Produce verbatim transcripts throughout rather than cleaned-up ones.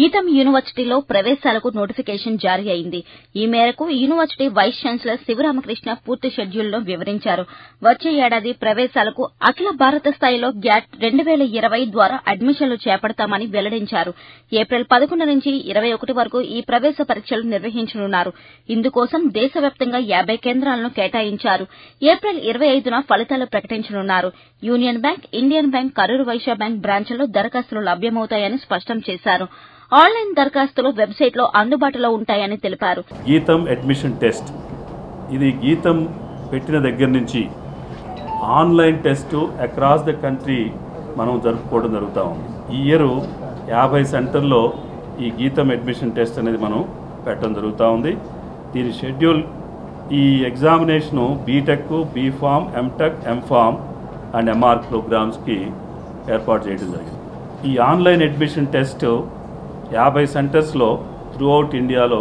గీతం యూనివర్సిటీలో ప్రవేశాలకు నోటిఫికేషన్ జారీ అయింది. ఈ మేరకు యూనివర్సిటీ వైస్ ఛాన్సలర్ శివరామకృష్ణ పూర్తి షెడ్యూల్ను వివరించారు. వచ్చే ఏడాది ప్రవేశాలకు అఖిల భారత స్థాయిలో గ్యాట్ రెండు వేల ఇరవై ద్వారా అడ్మిషన్లు చేపడతామని వెల్లడించారు. ఏప్రిల్ పదకొండు నుంచి ఇరవై ఒకటి వరకు ఈ ప్రవేశ పరీక్షలు నిర్వహించనున్నారు. ఇందుకోసం దేశవ్యాప్తంగా యాబై కేంద్రాలను కేటాయించారు. ఏప్రిల్ ఇరవై ఐదున ఫలితాలు ప్రకటించనున్నారు. Union bank, Indian bank, Karur Vysya bank బ్రాంచ్ల్లో దరఖాస్తులు లభ్యమవుతాయని స్పష్టం చేశారు. ఆన్లైన్ దరఖాస్తులు వెబ్సైట్లో అందుబాటులో ఉంటాయని తెలిపారు. గీతం అడ్మిషన్ టెస్ట్ ఇది గీతం పెట్టిన దగ్గర నుంచి online test across the country మనం జరుపుకోవడం జరుగుతూ ఉంది. ఈ ఇయర్ యాభై సెంటర్లో ఈ గీతం అడ్మిషన్ టెస్ట్ అనేది మనం పెట్టడం జరుగుతూ ఉంది. దీని షెడ్యూల్ ఈ examination BTech, BPharm, MTech, MPharm and MR ప్రోగ్రామ్స్కి ఏర్పాటు చేయడం జరిగింది. ఈ ఆన్లైన్ అడ్మిషన్ టెస్ట్ యాభై సెంటర్స్లో త్రూఅవుట్ ఇండియాలో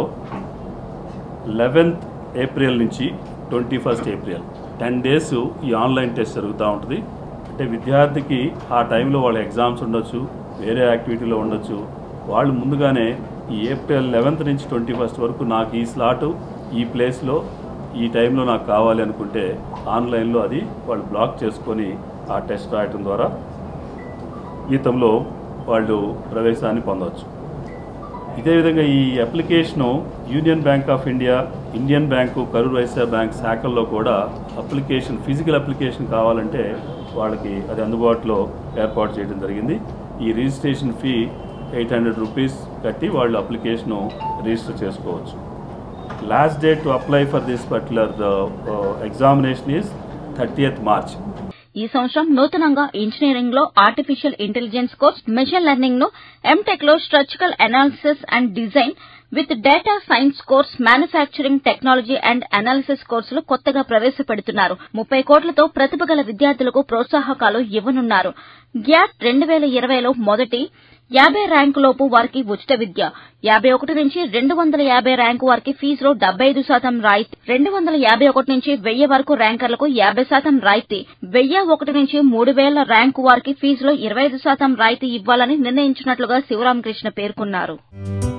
లెవెన్త్ ఏప్రిల్ నుంచి twenty first April ten days ఈ ఆన్లైన్ టెస్ట్ జరుగుతూ ఉంటుంది. అంటే విద్యార్థికి ఆ టైంలో వాళ్ళ ఎగ్జామ్స్ ఉండొచ్చు, వేరే యాక్టివిటీలో ఉండొచ్చు. వాళ్ళు ముందుగానే ఈ ఏప్రిల్ లెవెన్త్ నుంచి ట్వంటీ ఫస్ట్ వరకు నాకు ఈ స్లాటు ఈ ప్లేస్లో ఈ టైంలో నాకు కావాలి అనుకుంటే ఆన్లైన్లో అది వాళ్ళు బ్లాక్ చేసుకొని ఆ టెస్ట్ రాయటం ద్వారా గీతంలో వాళ్ళు ప్రవేశాన్ని పొందవచ్చు. ఇదే విధంగా ఈ application union bank of India, Indian bank, Karur Vysya bank శాఖల్లో కూడా అప్లికేషన్ ఫిజికల్ అప్లికేషన్ కావాలంటే వాళ్ళకి అది అందుబాటులో ఏర్పాటు చేయడం జరిగింది. ఈ registration fee eight hundred rupees కట్టి వాళ్ళు అప్లికేషను రిజిస్టర్ చేసుకోవచ్చు. Last date to apply for this particular examination is thirtieth March. ఈ సంవత్సరం నూతనంగా ఇంజనీరింగ్ లో artificial intelligence course, machine learning ను, ఎంటెక్ లో structural analysis and design with data science course, manufacturing technology and analysis కోర్సులు కొత్తగా ప్రవేశపెడుతున్నారు. ముప్పై కోట్లతో ప్రతిభ గల విద్యార్థులకు ప్రోత్సాహకాలు ఇవ్వనున్నారు. గ్యాట్ రెండు వేల ఇరవైలో మొదటి యాబై ర్యాంకులోపు వారికి ఉచిత విద్య, యాబై ఒకటి నుంచి రెండు వందల యాబై ర్యాంకు వారికి ఫీజులో డెబ్బై ఐదు శాతం రాయితీ, రెండు వందల యాబై ఒకటి నుంచి వెయ్యి వరకు ర్యాంకర్లకు యాబై శాతం రాయితీ, వెయ్యి ఒకటి నుంచి మూడు వేల ర్యాంకు వారికి ఫీజులో ఇరవై ఐదు శాతం రాయితీ ఇవ్వాలని నిర్ణయించినట్లుగా శివరామకృష్ణ పేర్కొన్నారు.